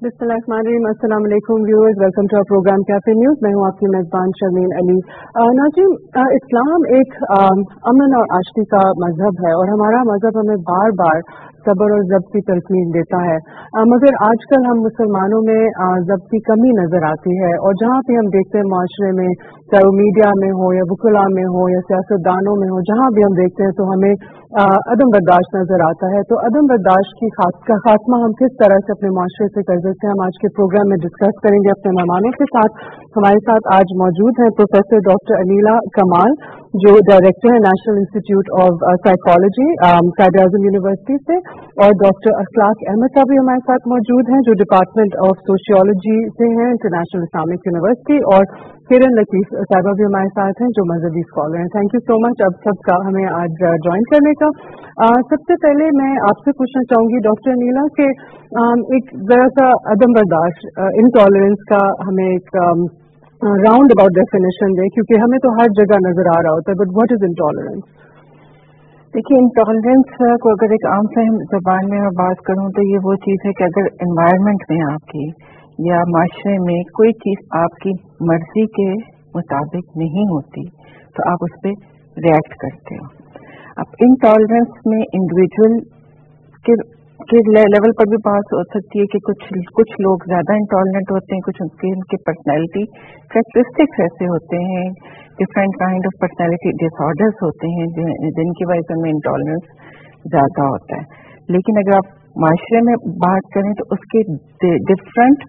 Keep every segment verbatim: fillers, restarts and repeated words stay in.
बिस्मिल्लाहिर्रहमानिर्रहीम। अस्सलाम वालेकुम viewers, welcome to our program Cafe News. मैं हूं आपकी मेजबान शर्मीन अली। नाज़रीन, इस्लाम एक अमन और आशती का मजहब है और हमारा मजहब हमें बार बार सब्र और ज़ब्त की तलकीन देता है, मगर आजकल हम मुसलमानों में ज़ब्त की कमी नजर आती है और जहाँ भी हम देखते हैं माशरे में, चाहे वो मीडिया में हो या वुकला में हो या सियासतदानों में हो, जहाँ भी हम देखते हैं तो हमें अदम बर्दाश्त नजर आता है। तो अदम बर्दाश्त की का खात्मा हम किस तरह से अपने माशरे से कर सकते हैं, हम आज के प्रोग्राम में डिस्कस करेंगे अपने मेहमानों के साथ। हमारे साथ आज मौजूद हैं प्रोफेसर डॉक्टर अनीला कमाल, जो डायरेक्टर है national institute of psychology Quaid-e-Azam university से, और डॉक्टर अखलाक अहमद साहब भी हमारे साथ मौजूद हैं, जो डिपार्टमेंट ऑफ सोशियोलॉजी से हैं इंटरनेशनल इस्लामिक यूनिवर्सिटी, और किरण लतीफ साहिबा भी हमारे साथ हैं जो मजहबी स्कॉलर हैं। थैंक यू सो मच अब सबका हमें आज ज्वाइन करने का। आ, सबसे पहले मैं आपसे पूछना चाहूंगी डॉक्टर अनीला के एक जरा सा अदम बर्दाश्त, इंटॉलरेंस का हमें एक राउंड अबाउट डेफिनेशन दें, क्योंकि हमें तो हर जगह नजर आ रहा होता है, बट व्हाट इज इंटॉलरेंस? देखिए, इंटॉलरेंस को अगर एक आम फहम जबान में मैं बात करूं तो ये वो चीज़ है कि अगर एनवायरनमेंट में आपकी या माशरे में कोई चीज़ आपकी मर्जी के मुताबिक नहीं होती तो आप उस पर रिएक्ट करते हो। अब इंटॉलरेंस में इंडिविजुअल के के लेवल पर भी बात हो सकती है कि कुछ कुछ लोग ज़्यादा इंटॉलरेंट होते हैं, कुछ उनके उनके पर्सनैलिटी कैरेक्टरिस्टिक्स ऐसे होते हैं, different kind of personality disorders होते हैं जिनकी वजह से हमें इंटॉलरेंस ज़्यादा होता है। लेकिन अगर आप माशरे में बात करें तो उसके डिफरेंट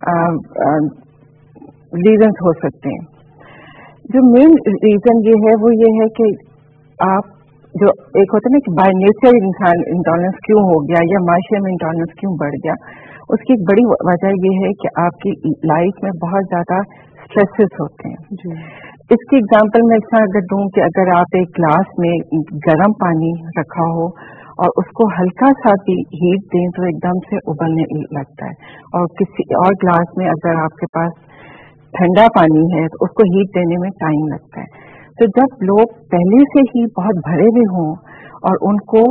रीजंस हो सकते हैं। जो मेन रीजन ये है वो ये है कि आप जो एक होता है ना कि बाय नेचर इंसान इंटॉलरेंस क्यों हो गया या माशरे में इंटॉलरेंस क्यों बढ़ गया, उसकी एक बड़ी वजह ये है कि आपकी लाइफ में बहुत ज़्यादा स्ट्रेसेस होते हैं। इसकी एग्जांपल मैं इस तरह अगर दूं कि अगर आप एक ग्लास में गर्म पानी रखा हो और उसको हल्का सा भी हीट दें तो एकदम से उबलने लगता है, और किसी और ग्लास में अगर आपके पास ठंडा पानी है तो उसको हीट देने में टाइम लगता है। तो जब लोग पहले से ही बहुत भरे हुए हों और उनको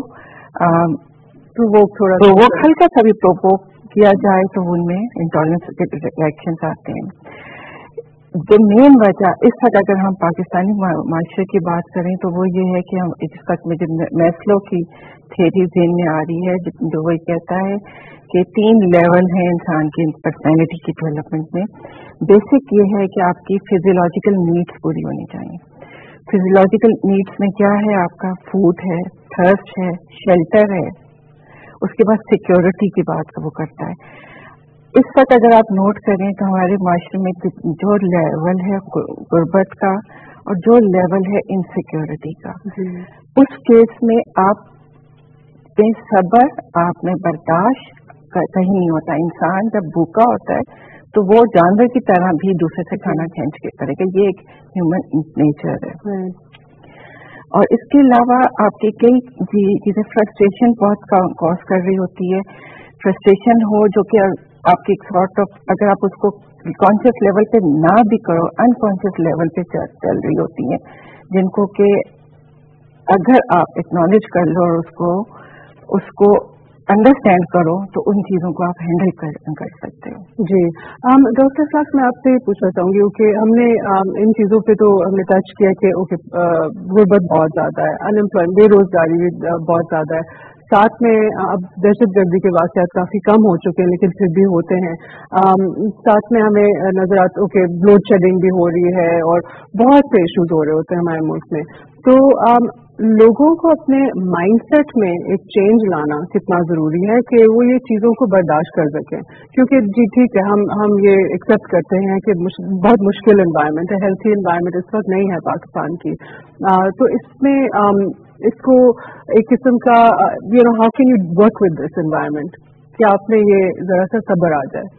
प्रोवोक थोड़ा प्रोवोक हल्का सा भी प्रोवोक किया जाए तो उनमें इंटॉलरेंस के रिएक्शंस आते हैं। जो मेन वजह इस वक्त अगर हम पाकिस्तानी माशरे की बात करें तो वो ये है कि हम इस वक्त में जो मैस्लो की थ्योरी ज़हन में आ रही है, जो वही कहता है कि तीन लेवल हैं इंसान की पर्सनैलिटी की डेवलपमेंट में। बेसिक ये है कि आपकी फिजियोलॉजिकल नीड्स पूरी होनी चाहिए। फिजियोलॉजिकल नीड्स में क्या है? आपका फूड है, थर्स्ट है, शेल्टर है, उसके बाद सिक्योरिटी की बात वो करता है। इस वक्त अगर आप नोट करें तो हमारे माशरे में जो लेवल है गुर्बत का और जो लेवल है इनसिक्योरिटी का, उस केस में आप सब्र, आप में बर्दाश्त कहीं नहीं होता। इंसान जब भूखा होता है तो वो जानवर की तरह भी दूसरे से खाना खींच के करेगा, ये एक ह्यूमन नेचर है। और इसके अलावा आपकी कई चीजें, फ्रस्ट्रेशन बहुत कॉज कर रही होती है। फ्रस्ट्रेशन हो जो कि आपकी सॉर्ट ऑफ, अगर आप उसको कॉन्शियस लेवल पे ना भी करो, अनकॉन्शियस लेवल पे चल रही होती है, जिनको कि अगर आप एक्नॉलेज कर लो और उसको उसको अंडरस्टैंड करो तो उन चीज़ों को आप हैंडल कर, कर सकते हो। जी डॉक्टर साहब, मैं आपसे पूछना चाहूंगी कि हमने आम, इन चीज़ों पे तो हमने टच किया कि ओके गुर्बत बहुत ज़्यादा है, अनएम्प्लॉयमेंट, बेरोजगारी भी बहुत ज़्यादा है, साथ में अब दहशत गर्दी के वाक़यात काफ़ी कम हो चुके हैं लेकिन फिर भी होते हैं। आम, साथ में हमें नजर आता ओके ब्लोड शेडिंग भी हो रही है और बहुत से इश्यूज हो रहे होते हैं हमारे मुल्क में। तो आम, लोगों को अपने माइंडसेट में एक चेंज लाना कितना जरूरी है कि वो ये चीजों को बर्दाश्त कर सकें, क्योंकि जी ठीक है, हम हम ये एक्सेप्ट करते हैं कि मुश, बहुत मुश्किल एनवायरनमेंट है, हेल्थी एनवायरनमेंट इस वक्त नहीं है पाकिस्तान की। आ, तो इसमें आम, इसको एक किस्म का you know how can you work with this environment, कि आपने ये जरा सा सब्र आ जाए।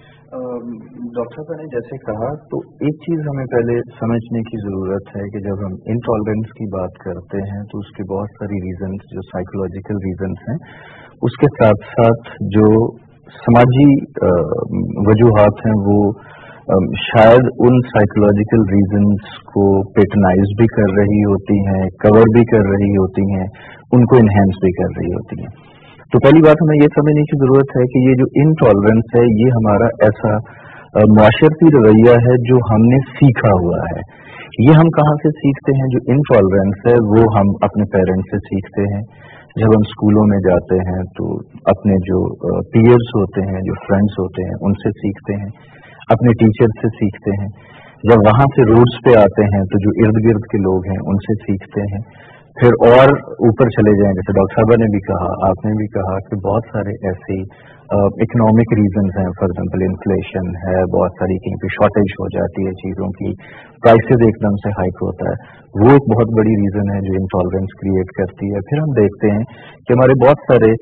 डॉक्टर साहब ने जैसे कहा, तो एक चीज हमें पहले समझने की जरूरत है कि जब हम इंटॉलरेंस की बात करते हैं तो उसके बहुत सारी रीजंस, जो साइकोलॉजिकल रीजंस हैं, उसके साथ साथ जो समाजी वजूहात हैं वो शायद उन साइकोलॉजिकल रीजंस को पेटर्नाइज भी कर रही होती हैं, कवर भी कर रही होती हैं, उनको इन्हेंस भी कर रही होती हैं। तो पहली बात हमें ये समझने की जरूरत है कि ये जो इनटॉलरेंस है ये हमारा ऐसा मुआशरती रवैया है जो हमने सीखा हुआ है। ये हम कहाँ से सीखते हैं? जो इनटॉलरेंस है वो हम अपने पेरेंट्स से सीखते हैं। जब हम स्कूलों में जाते हैं तो अपने जो पीयर्स होते हैं, जो फ्रेंड्स होते हैं, उनसे सीखते हैं, अपने टीचर से सीखते हैं। जब वहां से रोड्स पे आते हैं तो जो इर्द गिर्द के लोग हैं उनसे सीखते हैं। फिर और ऊपर चले जाएं, जैसे डॉक्टर साहबा ने भी कहा, आपने भी कहा कि बहुत सारे ऐसे इकोनॉमिक रीजंस हैं। फॉर एग्जांपल इन्फ्लेशन है, बहुत सारी कहीं पे शॉर्टेज हो जाती है चीज़ों की, प्राइसेस एकदम से हाइक होता है, वो एक बहुत बड़ी रीजन है जो इंटॉलरेंस क्रिएट करती है। फिर हम देखते हैं कि हमारे बहुत सारे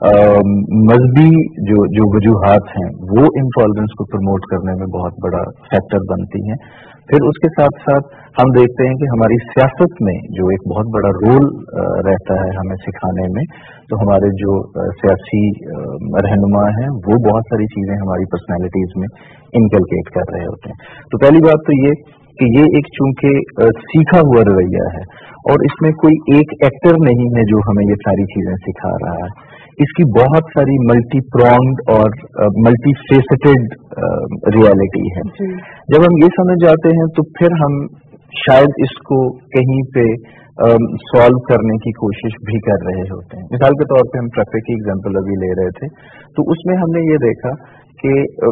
मजहबी जो जो वजूहात हैं वो इंटॉलरेंस को प्रमोट करने में बहुत बड़ा फैक्टर बनती हैं। फिर उसके साथ साथ हम देखते हैं कि हमारी सियासत में जो एक बहुत बड़ा रोल रहता है हमें सिखाने में, तो हमारे जो सियासी रहनुमा हैं वो बहुत सारी चीजें हमारी पर्सनैलिटीज में इनकलकेट कर रहे होते हैं। तो पहली बात तो ये कि ये एक चूंकि सीखा हुआ रवैया है और इसमें कोई एक एक्टर नहीं है जो हमें ये सारी चीजें सिखा रहा है, इसकी बहुत सारी मल्टी प्रॉन्ग्ड और मल्टी फेसेटेड रियलिटी है। जब हम ये समझ जाते हैं तो फिर हम शायद इसको कहीं पे सॉल्व करने की कोशिश भी कर रहे होते हैं। मिसाल के तौर पे हम ट्रैफिक की एग्जांपल अभी ले रहे थे, तो उसमें हमने ये देखा कि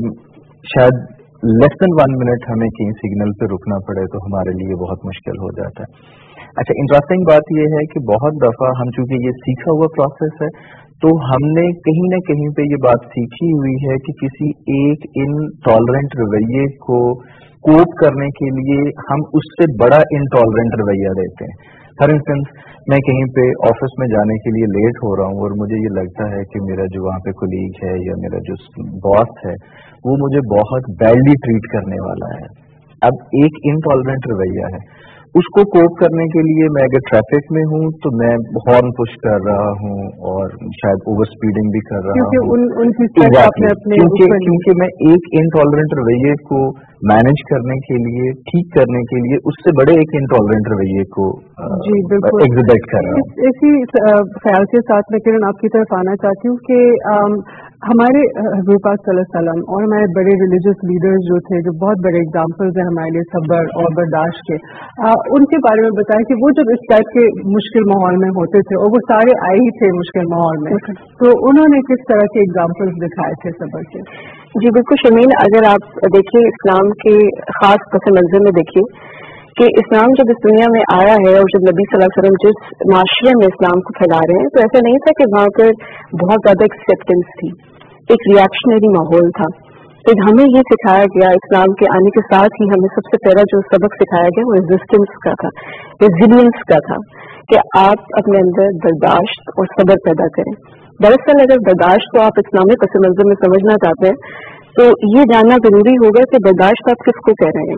शायद लेस देन वन मिनट हमें कहीं सिग्नल पे रुकना पड़े तो हमारे लिए बहुत मुश्किल हो जाता है। अच्छा, इंटरेस्टिंग बात यह है कि बहुत दफा हम चूंकि ये सीखा हुआ प्रोसेस है तो हमने कहीं ना कहीं पे ये बात सीखी हुई है कि किसी एक इनटॉलरेंट रवैये को कोप करने के लिए हम उससे बड़ा इनटॉलरेंट रवैया देते हैं। फॉर इंस्टेंस, मैं कहीं पे ऑफिस में जाने के लिए लेट हो रहा हूँ और मुझे ये लगता है कि मेरा जो वहाँ पे कोलीग है या मेरा जो बॉस है वो मुझे बहुत बैडली ट्रीट करने वाला है। अब एक इनटॉलरेंट रवैया है, उसको कोप करने के लिए मैं अगर ट्रैफिक में हूँ तो मैं हॉर्न पुश कर रहा हूँ और शायद ओवर स्पीडिंग भी कर रहा हूँ, उन, उनकी exactly. क्योंकि क्योंकि मैं एक इनटॉलरेंट रवैये को मैनेज करने के लिए, ठीक करने के लिए उससे बड़े एक इनटॉलरेंट रवैये को एग्जिबिट कर रहा हूँ। इसी ख्याल के साथ मैं किरण आपकी तरफ आना चाहती हूँ कि हमारे हज़ूर पाक सल्लल्लाहु अलैहि वसल्लम और हमारे बड़े रिलीजियस लीडर्स जो थे, जो बहुत बड़े एग्जाम्पल्स हैं हमारे लिए सब्र और बर्दाश्त के, आ, उनके बारे में बताएं कि वो जब इस टाइप के मुश्किल माहौल में होते थे और वो सारे आए ही थे मुश्किल माहौल में, तो उन्होंने किस तरह के एग्जाम्पल्स दिखाए थे सब्र के? जी बिल्कुल शमीन, अगर आप देखिए इस्लाम के खास पस मंजर में देखिए कि इस्लाम जब इस दुनिया में आया है और जब नबी सल्लल्लाहु अलैहि वसल्लम जिस माशरे में इस्लाम को फैला रहे हैं, तो ऐसा नहीं था कि वहाँ पर बहुत ज्यादा एक्सेप्टेंस थी, एक रिएक्शनरी माहौल था। तो हमें ये सिखाया गया, इस्लाम के आने के साथ ही हमें सबसे पहला जो सबक सिखाया गया वो रेजिस्टेंस का था, रेजिलियंस का था, कि आप अपने अंदर बर्दाश्त और सब्र पैदा करें। दरअसल अगर बर्दाश्त को आप इस्लामी पस मंजर में समझना चाहते हैं तो ये जानना जरूरी होगा कि बर्दाश्त आप किसको कह रहे हैं।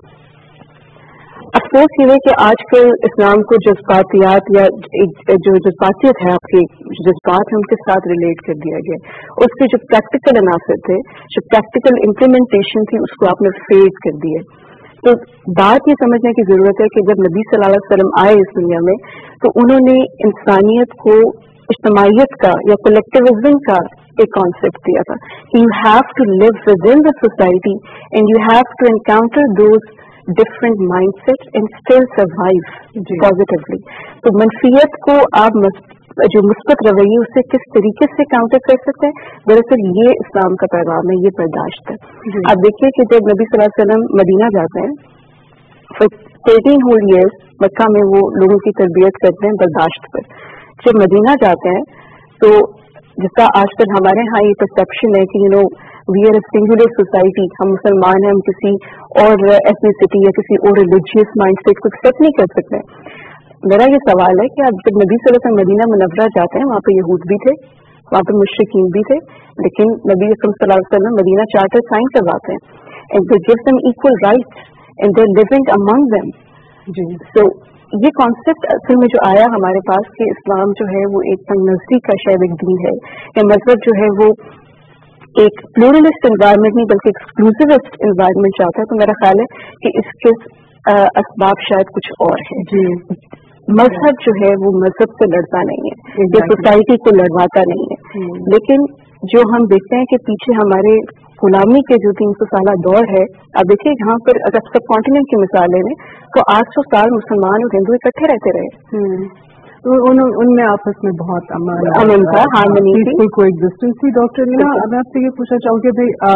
अफसोस ये है कि आजकल इस्लाम को जज्बातियात या जो जज्बातियत है, आपके जज्बात है उनके साथ रिलेट कर दिया गया, उसके जो प्रैक्टिकल अनासर थे, जो प्रैक्टिकल इम्प्लीमेंटेशन थी, उसको आपने फेड कर दिया। तो बात ये समझने की जरूरत है कि जब नबी सल्लल्लाहु अलैहि वसल्लम आए इस दुनिया में तो उन्होंने इंसानियत को इज्तमाइयत का या कलेक्टिविज्म का एक कॉन्सेप्ट दिया था। You have to live within the society and you have to encounter those different mindset and still survive positively. तो मनफियत को आप जो मुस्बत रवैये उसे किस तरीके से काउंटर कर सकते हैं, दरअसल ये इस्लाम का पैगाम है, ये बर्दाश्त है। आप देखिए कि जब नबी सल्लल्लाहु अलैहि वसल्लम मदीना जाते हैं, फिर तेरह होल ईयर्स मक्का में वो लोगों की तरबियत करते हैं बर्दाश्त पर। जब मदीना जाते हैं तो जिसका आजकल हमारे यहाँ ये परसेप्शन है कि you know we are a singular society, हम मुसलमान हैं, हम किसी और एथनिसिटी या किसी और रिलीजियस माइंडसेट को एक्सेप्ट नहीं कर सकते। मेरा ये सवाल है कि आप जब नबी सल्लल्लाहु अलैहि वसल्लम मदीना मुनव्वरा जाते हैं, वहाँ पे यहूद भी थे, वहाँ पे मुशरिकीन भी थे, लेकिन नबी सल्लल्लाहु अलैहि वसल्लम मदीना चार्टर साइन करवाते हैं and they give them equal rights and they are living among them. So ये कॉन्सेप्ट असल में जो आया हमारे पास कि इस्लाम जो है वो एक तंग-नज़री का शायद एक दीन है, या मजहब जो है वो एक प्लूरलिस्ट एनवायरनमेंट नहीं बल्कि एक्सक्लूसिविस्ट एनवायरनमेंट चाहता है, तो मेरा ख्याल है कि इसके असबाब शायद कुछ और है। मजहब जो है वो मजहब से लड़ता नहीं है, ये सोसाइटी को लड़वाता नहीं है। लेकिन जो हम देखते हैं कि पीछे हमारे गुलामी के जो तीन सौ साल दौर है, अब देखिए यहाँ पर अगर सब कॉन्टिनेंट की मिसाल लें तो आठ सौ साल मुसलमान और हिंदू इकट्ठे रहते रहे, तो उन उनमें आपस में बहुत अमन अमन था, हार्मनी थी, कोई डिस्टेंस थी। डॉक्टर मीना, मैं आपसे ये पूछना चाहूँगी,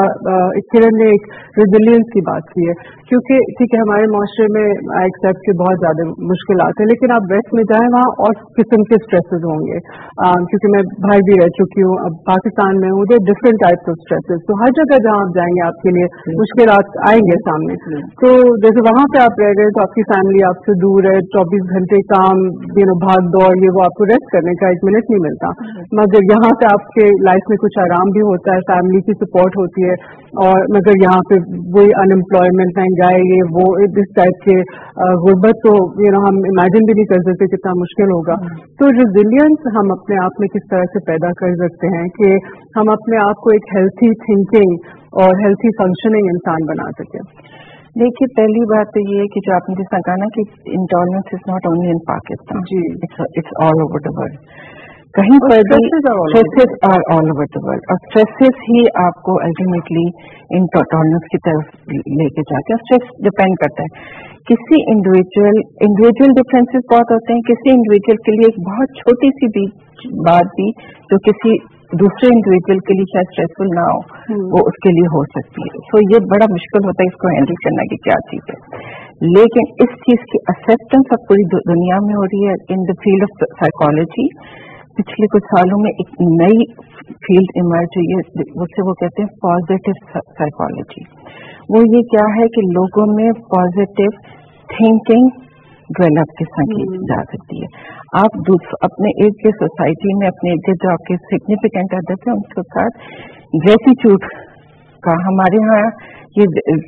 भाई किरण ने एक रेजिलियंस की बात की है, क्योंकि ठीक है हमारे माशरे में आई एक्सेप्ट के बहुत ज्यादा मुश्किल आते हैं, लेकिन आप वेस्ट में जाएं वहाँ और किस्म के स्ट्रेसेस होंगे, क्योंकि मैं बाहर भी रह चुकी हूँ, अब पाकिस्तान में हूँ, उधर डिफरेंट टाइप्स ऑफ स्ट्रेसेस, तो हर जगह जहाँ आप जाएंगे आपके लिए मुश्किल आएंगे सामने। तो जैसे वहाँ पे आप रह गए तो आपकी फैमिली आपसे दूर है, चौबीस घंटे काम, यू नो भाग और ये वो आपको रेस्ट करने का एक मिनट नहीं मिलता, मगर यहाँ पे आपके लाइफ में कुछ आराम भी होता है, फैमिली की सपोर्ट होती है, और मगर यहाँ पे वही अनएम्प्लॉयमेंट, महंगाई, ये वो इस टाइप के गुर्बत, तो यू नो हम इमेजिन भी नहीं कर सकते कितना मुश्किल होगा। तो रेजिलियंस हम अपने आप में किस तरह से पैदा कर सकते हैं कि हम अपने आप को एक हेल्थी थिंकिंग और हेल्थी फंक्शनिंग इंसान बना सकें? देखिए, पहली बात तो ये है कि जो आपने जिस कहा ना कि intolerance is not only in Pakistan, जी, it's it's all over the world, कहीं पर भी stresses are all over the world, और स्ट्रेसेस ही आपको अल्टीमेटली इंटॉलरेंस की तरफ लेके जाते हैं। स्ट्रेस डिपेंड करता है किसी इंडिविजुअल इंडिविजुअल डिफरेंसेस बहुत होते हैं, किसी इंडिविजुअल के लिए एक बहुत छोटी सी भी बात भी जो किसी दूसरे इंडिविजुअल के लिए शायद स्ट्रेसफुल ना हो, वो उसके लिए हो सकती है। तो ये बड़ा मुश्किल होता है इसको हैंडल करना कि क्या चीज है, लेकिन इस चीज की एक्सेप्टेंस अब पूरी दुनिया में हो रही है। In the field of psychology पिछले कुछ सालों में एक नई फील्ड इमर्ज हुई है, उससे वो कहते हैं पॉजिटिव साइकोलॉजी। वो ये क्या है कि लोगों में पॉजिटिव थिंकिंग डेवलप किस तरह की जा सकती है। आप अपने इर्द गिर्द सोसाइटी में अपने इर्द गिर्द जो आपके सिग्निफिकेंट अदर्स हैं उनके साथ ग्रेटिट्यूड का, हमारे यहाँ ये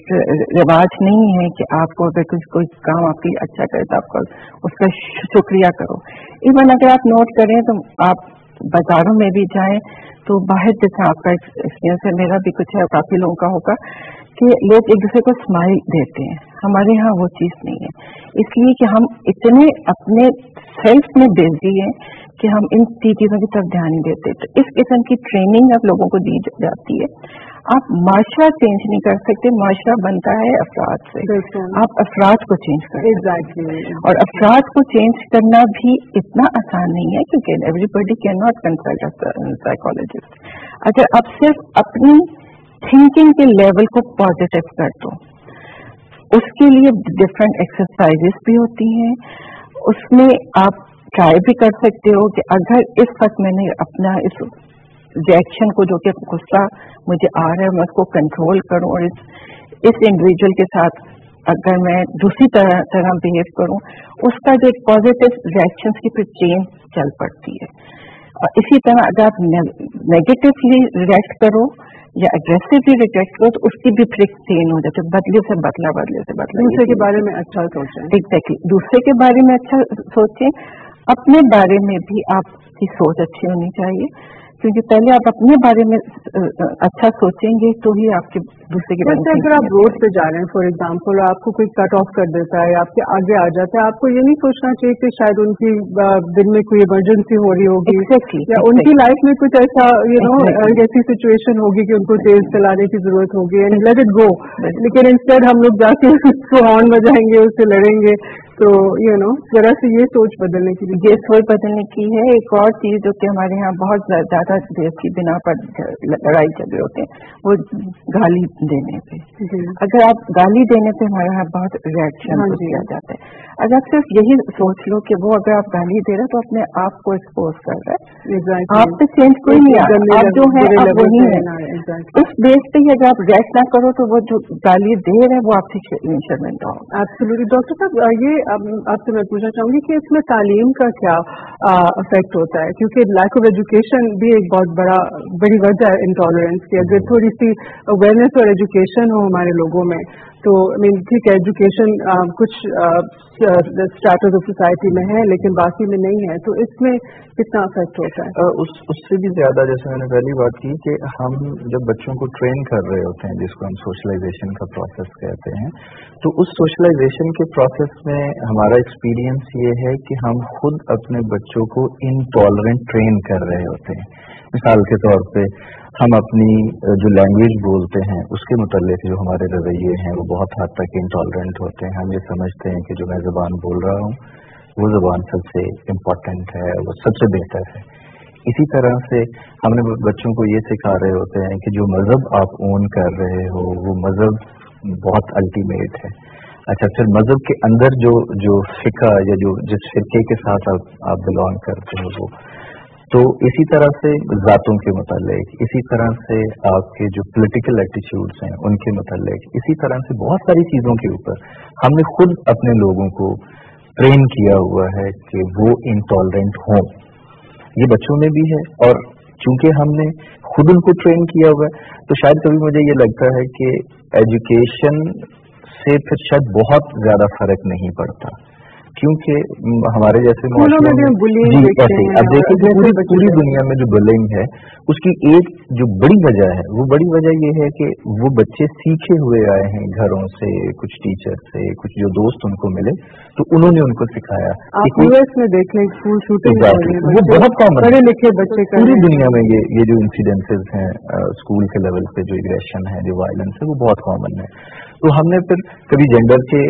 रिवाज नहीं है कि आपको अगर कुछ कोई काम आपके लिए अच्छा करे तो आपको उसका शुक्रिया करो। इवन अगर आप नोट करें तो आप बाजारों में भी जाएं तो बाहर जैसा आपका एक्सपीरियंस है, मेरा भी कुछ है, काफी लोगों का होगा कि लोग एक दूसरे को स्माइल देते हैं। हमारे यहाँ वो चीज नहीं है, इसलिए कि हम इतने अपने सेल्फ में बिजी हैं कि हम इन चीजों की तरफ ध्यान नहीं देते। तो इस किस्म की ट्रेनिंग अब लोगों को दी जाती है। आप माशरा चेंज नहीं कर सकते, माशरा बनता है अफराद से, आप अफराद को चेंज कर सकते हैं। और अफराद को चेंज करना भी इतना आसान नहीं है क्योंकि everybody can not consult a psychologist. अगर आप सिर्फ अपनी थिंकिंग के लेवल को पॉजिटिव कर दो, उसके लिए डिफरेंट एक्सरसाइजेस भी होती हैं, उसमें आप ट्राई भी कर सकते हो कि अगर इस वक्त मैंने अपना इस रिएक्शन को, जो कि गुस्सा मुझे आ रहा है, मैं उसको कंट्रोल करूं और इस इस इंडिविजुअल के साथ अगर मैं दूसरी तरह तरह बिहेव करूं, उसका जो एक पॉजिटिव रिएक्शन की फिर चेन चल पड़ती है। और इसी तरह अगर आप नेगेटिवली रिएक्ट करो या अग्रेसिवली रिएक्ट करो तो उसकी भी फिर चेन हो जाती है, बदले से बदला, बदले से बदला। दूसरे के बारे में अच्छा सोचें, एग्जैक्टली, दूसरे के बारे में अच्छा सोचें, अपने बारे में भी आपकी सोच अच्छी होनी चाहिए, क्योंकि पहले आप अपने बारे में अच्छा सोचेंगे तो ही आपके दूसरे के बारे में। अगर आप रोड पे जा रहे हैं फॉर एग्जांपल, आपको कोई कट ऑफ कर देता है, आपके आगे आ जाता है, आपको ये नहीं सोचना चाहिए कि शायद उनकी दिन में कोई इमरजेंसी हो रही होगी, exactly, या exactly. उनकी लाइफ में कुछ ऐसा यू नो ऐसी सिचुएशन होगी कि उनको तेज चलाने की जरूरत होगी, एंड लेट इट गो। लेकिन इंस्टेड हम लोग जाके उसको हॉर्न बजाएंगे, उससे लड़ेंगे। तो यू नो जरा से ये सोच बदलने की ये सोच बदलने की है। एक और चीज जो कि हमारे यहाँ बहुत ज्यादा देश की बिना पर लड़ाई झगड़े होते हैं, वो गाली देने पे। अगर आप गाली देने पे हमारे यहाँ बहुत रिएक्शन किया जाता है। अगर आप सिर्फ यही सोच लो कि वो अगर आप गाली दे रहे हो तो अपने आप को एक्सपोज कर रहे हैं, आपसे चेंज कोई नहीं आ, आप जो है आप वही है। इस बेस पे अगर आप रिएक्ट ना करो तो वो जो गाली दे रहे हैं वो आपसे शर्मिंदा हो। एब्सोल्युटली। डॉक्टर साहब, ये आपसे मैं पूछना चाहूंगी कि इसमें तालीम का क्या इफेक्ट होता है, क्योंकि लैक ऑफ एजुकेशन भी एक बहुत बड़ा बड़ी वजह है इंटॉलरेंस की। अगर थोड़ी सी अवेयरनेस और एजुकेशन हो हमारे लोगों में तो आई मीन ठीक है, एजुकेशन कुछ स्टेटस ऑफ सोसाइटी में है लेकिन बाकी में नहीं है, तो इसमें कितना अफेक्ट होता है? उस उससे भी ज्यादा, जैसे मैंने पहली बात की कि हम जब बच्चों को ट्रेन कर रहे होते हैं, जिसको हम सोशलाइजेशन का प्रोसेस कहते हैं, तो उस सोशलाइजेशन के प्रोसेस में हमारा एक्सपीरियंस ये है कि हम खुद अपने बच्चों को इनटॉलरेंट ट्रेन कर रहे होते हैं। मिसाल के तौर पे हम अपनी जो लैंग्वेज बोलते हैं उसके मुतालिक जो हमारे रवैये हैं वो बहुत हद तक इंटॉलरेंट होते हैं। हम ये समझते हैं कि जो मैं ज़बान बोल रहा हूँ वो ज़बान सबसे इम्पोर्टेंट है, वो सबसे बेहतर है। इसी तरह से हमने बच्चों को ये सिखा रहे होते हैं कि जो मज़हब आप ओन कर रहे हो वो मज़हब बहुत अल्टीमेट है। अच्छा, फिर मज़हब के अंदर जो जो फ़िक़ा या जो जिस फ़िरके के साथ आप, आप बिलोंग करते हो वो, तो इसी तरह से ज़ातों के मुतालिक, इसी तरह से आपके जो पॉलिटिकल एटीट्यूड्स हैं उनके मुतालिक, इसी तरह से बहुत सारी चीज़ों के ऊपर हमने खुद अपने लोगों को ट्रेन किया हुआ है कि वो इंटॉलरेंट हों। ये बच्चों में भी है, और चूंकि हमने खुद उनको ट्रेन किया हुआ है तो शायद कभी मुझे ये लगता है कि एजुकेशन से फिर शायद बहुत ज़्यादा फर्क नहीं पड़ता, क्योंकि हमारे जैसे स्कूलों में भी हम बुलिंग देखते हैं। अब देखिए पूरी, पूरी दुनिया में जो बुलिंग है उसकी एक जो बड़ी वजह है, वो बड़ी वजह ये है कि वो बच्चे सीखे हुए आए हैं घरों से, कुछ टीचर से, कुछ जो दोस्त उनको मिले तो उन्होंने उनको सिखाया। आप यूएस में देख लें, स्कूल शूटिंग वो बहुत कॉमन, पढ़े लिखे बच्चे पूरी दुनिया में ये ये जो इंसिडेंसेस हैं स्कूल के लेवल पे, जो एग्रेशन है, जो वायलेंस है, वो बहुत कॉमन है। तो हमने फिर कभी जेंडर के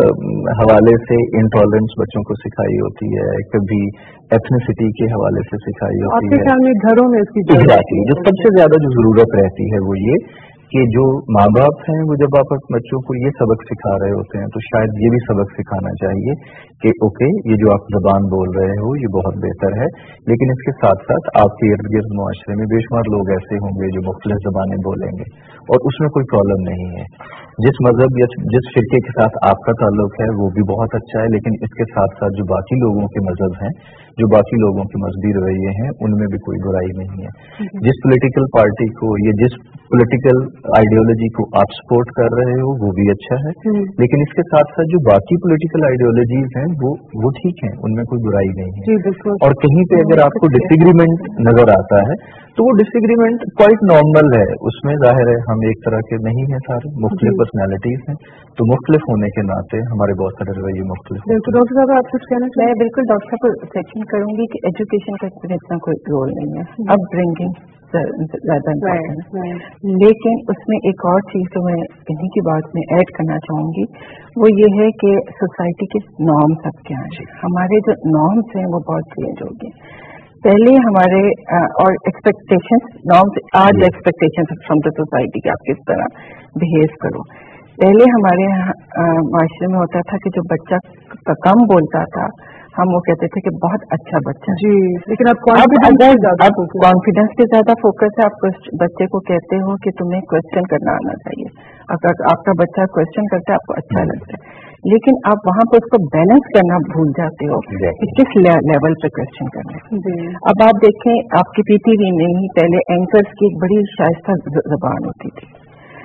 हवाले से इंटॉलरेंस बच्चों को सिखाई होती है, कभी एथनिसिटी के हवाले से सिखाई होती है। आपके ख्याल में घरों में इसकी एग्जैक्टली जो सबसे ज्यादा जो जरूरत रहती है वो ये कि जो माँ बाप हैं वो जब आप बच्चों को ये सबक सिखा रहे होते हैं तो शायद ये भी सबक सिखाना चाहिए कि ओके, ये जो आप जबान बोल रहे हो ये बहुत बेहतर है, लेकिन इसके साथ साथ आपके इर्द गिर्द मुआशरे में बेशुमार लोग ऐसे होंगे जो मुख्तलिफ जबानें बोलेंगे और उसमें कोई प्रॉब्लम नहीं है। जिस मजहब या जिस फिरके के साथ आपका ताल्लुक है वो भी बहुत अच्छा है, लेकिन इसके साथ साथ जो बाकी लोगों के मजहब हैं, जो बाकी लोगों के मजहबी रवैये हैं, उनमें भी कोई बुराई नहीं है। जिस पॉलिटिकल पार्टी को या जिस पॉलिटिकल आइडियोलॉजी को आप सपोर्ट कर रहे हो वो भी अच्छा है, लेकिन इसके साथ साथ जो बाकी पॉलिटिकल आइडियोलॉजीज हैं वो वो ठीक है, उनमें कोई बुराई नहीं है। और कहीं पे अगर आपको डिसएग्रीमेंट नजर आता है तो वो डिसएग्रीमेंट क्वाइट नॉर्मल है, उसमें जाहिर है हम एक तरह के नहीं हैं, सारे मुख्तलिफ पर्सनैलिटीज हैं, तो मुख्तलिफ होने के नाते हमारे बहुत सारे रवैये मुख्तलिफ। बिल्कुल डॉक्टर साहब, आप कुछ कहना चाहिए? मैं बिल्कुल डॉक्टर साहब को सेक्शन करूंगी कि एजुकेशन का इसमें इतना कोई रोल नहीं है, अब ब्रिंगिंग ज्यादा इम्पोर्टेंट है, लेकिन उसमें एक और चीज जो मैं इन्हीं की बात में ऐड करना चाहूंगी वो ये है कि सोसाइटी के नॉर्म्स अब क्या हैं। हमारे जो नॉर्म्स हैं वो बहुत चेंज हो गए। पहले हमारे और एक्सपेक्टेशंस, नॉर्म्स आज एक्सपेक्टेशंस फ्रॉम द सोसाइटी कि आप किस तरह बिहेव करो। पहले हमारे माशरे में होता था कि जो बच्चा कम बोलता था हम वो कहते थे कि बहुत अच्छा बच्चा जी, लेकिन अब अब कॉन्फिडेंस पे ज्यादा फोकस है। आप बच्चे को कहते हो कि तुम्हें क्वेश्चन करना आना चाहिए, अगर आपका बच्चा क्वेश्चन करता है आपको अच्छा लगता है, लेकिन आप वहाँ पे उसको बैलेंस करना भूल जाते हो कि किस लेवल पे क्वेश्चन करना है। अब आप देखें, आपकी पीटीवी में ही पहले एंकर्स की एक बड़ी शाइस्ता जबान होती थी,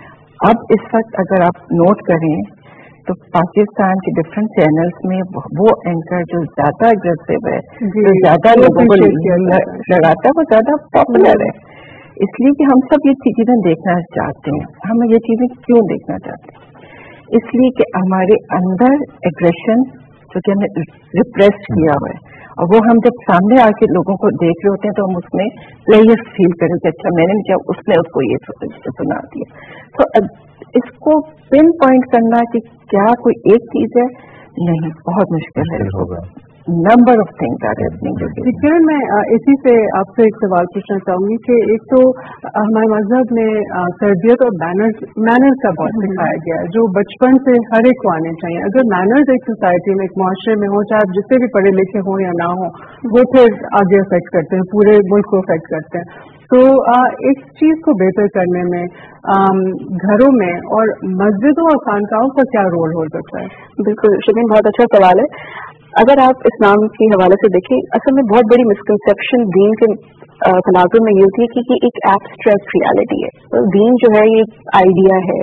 अब इस वक्त अगर आप नोट करें तो पाकिस्तान के डिफरेंट चैनल्स में वो एंकर जो ज्यादा एग्रेसिव है, जो ज्यादा लोगों को लगाता है, वो ज्यादा पॉपुलर है। इसलिए कि हम सब ये चीजें देखना चाहते हैं। हम ये चीजें क्यों देखना चाहते हैं? इसलिए कि हमारे अंदर एग्रेशन जो कि हमने रिप्रेस किया हुआ है, और वो हम जब सामने आके लोगों को देख रहे होते हैं तो हम उसमें प्लेयर फील करें कि अच्छा मैंने क्या, उसने उसको ये सुना दिया। तो इसको पिन पॉइंट करना कि क्या कोई एक चीज है, नहीं, बहुत मुश्किल है होगा। Number of things are happening. Kiran, मैं इसी से आपसे एक सवाल पूछना चाहूंगी कि एक तो हमारे मजहब में तरबियत और मैनर्स मैनर्स का बहुत सिखाया गया है जो बचपन से हर एक को आने चाहिए। अगर मैनर्स एक सोसाइटी में, एक मुआशरे में हो, चाहे आप जिससे भी पढ़े लिखे हो या ना हो, वो फिर आगे अफेक्ट करते हैं, पूरे मुल्क को अफेक्ट करते हैं। तो इस चीज को बेहतर करने में घरों में और मस्जिदों और खानकाहों का क्या रोल हो सकता है? बिल्कुल शबीन, बहुत अच्छा सवाल है। अगर आप इस्लाम के हवाले से देखें, असल में बहुत बड़ी मिसकंसेप्शन दीन के तनाजुर में ये होती है कि, कि एक एब्स्ट्रैक्ट रियलिटी है। तो दीन जो है ये आइडिया है,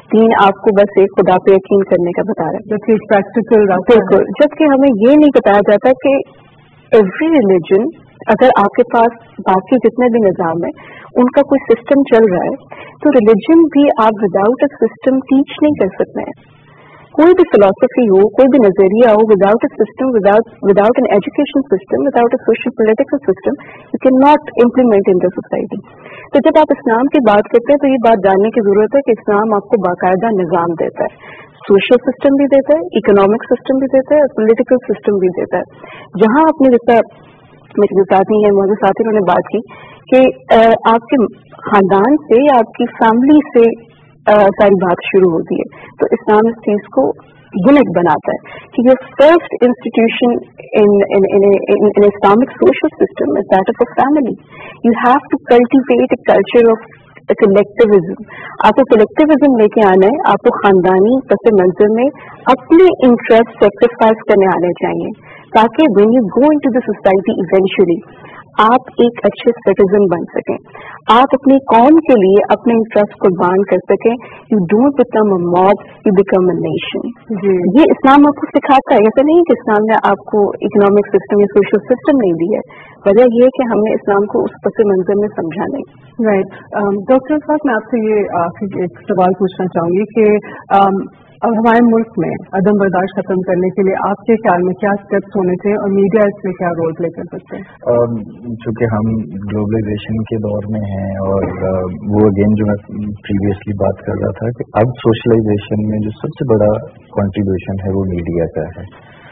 دین आपको बस एक खुदा पे यकीन करने का बता रहा है, जबकि प्रैक्टिकल बिल्कुल, जबकि हमें ये नहीं बताया जाता कि एवरी रिलीजन, अगर आपके पास बाकी जितने भी निज़ाम है उनका कोई सिस्टम चल रहा है, तो रिलीजन भी आप विदाउट अ सिस्टम टीच नहीं कर सकते हैं. कोई भी फिलॉसफी हो, कोई भी नजरिया हो, without a system, without without an education system, without a social political system, you can not implement in the society. तो जब आप इस्लाम की बात करते हैं तो ये बात जानने की जरूरत है कि इस्लाम आपको बाकायदा निज़ाम देता है, सोशल सिस्टम भी देता है, इकोनॉमिक सिस्टम भी देता है, पॉलिटिकल सिस्टम भी देता है. जहां आपने जैसा मेरे जो साथी हैं मौजूद साथी उन्होंने बात की कि आपके खानदान से या आपकी फैमिली से आ, सारी बात शुरू होती है, तो इस्लाम इस चीज को यूनिक बनाता है कि your first institution in in in Islamic social system is that of a family. You have to cultivate a culture of collectivism. आपको कलेक्टिविज्म लेके आना है, आपको खानदानी पस मंजर में अपने इंटरेस्ट सेक्रीफाइस करने आने चाहिए, ताकि when you go into the society eventually आप एक अच्छे सिटीजन बन सकें, आप अपनी कौम के लिए अपने इंटरेस्ट कुर्बान कर सकें. You don't become a mob, you become a nation. ये इस्लाम आपको सिखाता है. ऐसा नहीं कि इस्लाम ने आपको इकोनॉमिक सिस्टम या सोशल सिस्टम नहीं दी है, वजह यह है कि हमने इस्लाम को उस पस मंजर में समझा नहीं. राइट. डॉक्टर साहब, मैं आपसे ये आखिर एक सवाल पूछना चाहूंगी कि um, अब हमारे मुल्क में अदम बर्दाश्त खत्म करने के लिए आपके ख्याल में क्या स्टेप्स होने चाहिए और मीडिया इसमें क्या रोल प्ले कर सकते हैं? चूँकि हम ग्लोबलाइजेशन के दौर में हैं और वो अगेन जो मैं प्रीवियसली बात कर रहा था कि अब सोशलाइजेशन में जो सबसे बड़ा कंट्रीब्यूशन है वो मीडिया का है.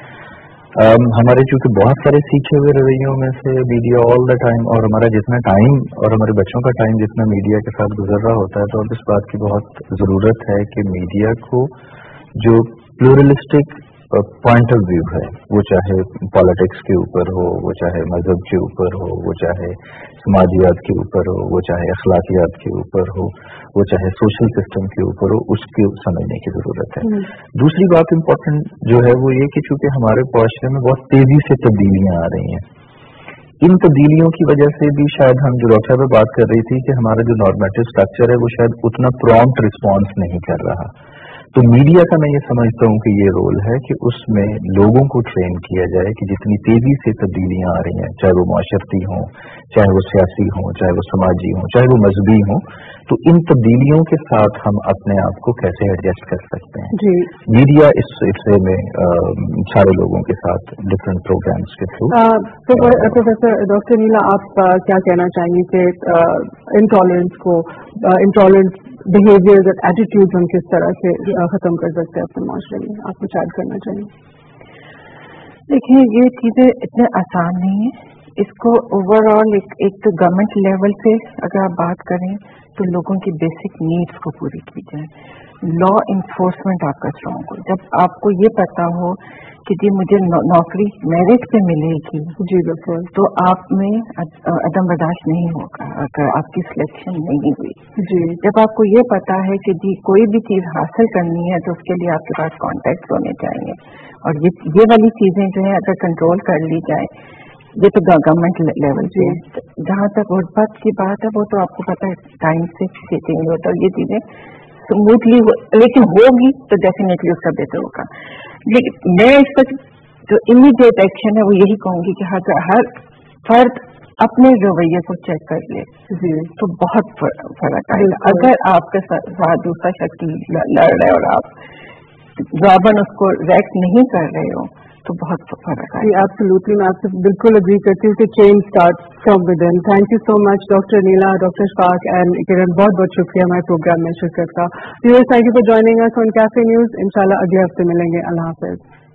um, हमारे चूँकि बहुत सारे सीखे हुए रवैयों में से मीडिया ऑल द टाइम, और हमारा जितना टाइम और हमारे बच्चों का टाइम जितना मीडिया के साथ गुजर रहा होता है, तो अब इस बात की बहुत ज़रूरत है कि मीडिया को जो प्लूरलिस्टिक पॉइंट ऑफ व्यू है, वो चाहे पॉलिटिक्स के ऊपर हो, वो चाहे मजहब के ऊपर हो, वो चाहे समाजियात के ऊपर हो, वो चाहे अखलाकियात के ऊपर हो, वो चाहे सोशल सिस्टम के ऊपर हो, उसके समझने की जरूरत है. दूसरी बात इम्पोर्टेंट जो है वो ये कि चूंकि हमारे मुआशरे में बहुत तेजी से तब्दीलियां आ रही हैं, इन तब्दीलियों की वजह से भी शायद हम जो डॉक्टर पे बात कर रही थी कि हमारा जो नॉर्मेटिव स्ट्रक्चर है वो शायद उतना प्रॉम्प्ट रिस्पॉन्स नहीं कर रहा. तो मीडिया का मैं ये समझता हूँ कि ये रोल है कि उसमें लोगों को ट्रेन किया जाए कि जितनी तेजी से तब्दीलियां आ रही हैं, चाहे वो माशरती हों, चाहे वो सियासी हों, चाहे वो समाजी हों, चाहे वो मजहबी हों, तो इन तब्दीलियों के साथ हम अपने आप को कैसे एडजस्ट कर सकते हैं. जी. मीडिया इस सिलसिले में सारे लोगों के साथ डिफरेंट प्रोग्राम्स के थ्रू. प्रोफेसर डॉक्टर नीला, आप आ, क्या कहना चाहेंगे कि इंटॉलरेंस को इंटॉलरेंस बिहेवियर और एटीट्यूड हम किस तरह से खत्म कर सकते हैं अपने माशरे में? आप कुछ ऐड करना चाहिए. देखिए, ये चीजें इतने आसान नहीं है. इसको ओवरऑल एक, एक तो गवर्नमेंट लेवल पे अगर आप बात करें तो लोगों की बेसिक नीड्स को पूरी की जाए. लॉ इन्फोर्समेंट आपका स्ट्रांग हो. जब आपको ये पता हो कि जी मुझे नौकरी मेरिट पे मिलेगी, जी बिल्कुल, तो आप में अदम बर्दाश्त नहीं होगा अगर आपकी सिलेक्शन नहीं हुई. जी. जब आपको ये पता है कि जी कोई भी चीज हासिल करनी है तो उसके लिए आपके पास कॉन्टैक्ट होने चाहिए, और ये ये वाली चीजें जो है अगर कंट्रोल कर ली जाए, ये तो गवर्नमेंट लेवल पे. जहाँ तक गुर्बत की बात है वो तो आपको पता है टाइम से चेंज होता है, ये चीजें स्मूथली हो, लेकिन होगी तो डेफिनेटली उसका बेहतर होगा. लेकिन मैं इस पर जो इमीडिएट एक्शन है वो यही कहूंगी कि हर हर फर्द अपने रवैये को चेक कर ले, तो बहुत फर्क आएगा. अगर आपके साथ दूसरा शख्स लड़ रहे और आप जवाबन उसको रिएक्ट नहीं कर रहे हो तो बहुत फर्क आएगा. एब्सोल्युटली, मैं आपसे बिल्कुल एग्री करती हूँ कि change start from within. Thank you so much doctor Neela, doctor Shafaq and Kiran, बहुत बहुत शुक्रिया हमारे प्रोग्राम में शिरकत का. Viewers, thank you for joining us on Cafe News. इंशाल्लाह अगले हफ्ते मिलेंगे. अल्लाह हाफिज.